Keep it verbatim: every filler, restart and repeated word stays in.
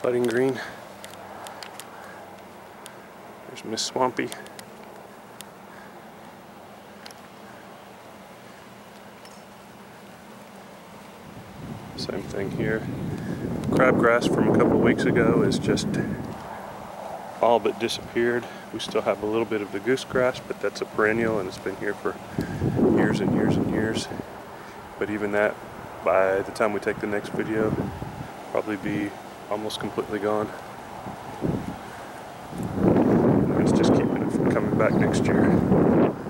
budding green. There's Miss Swampy. Same thing here. Crabgrass from a couple weeks ago is just all but disappeared. We still have a little bit of the goosegrass, but that's a perennial and it's been here for years and years and years. But even that, by the time we take the next video, probably be almost completely gone. It's just keeping it from coming back next year.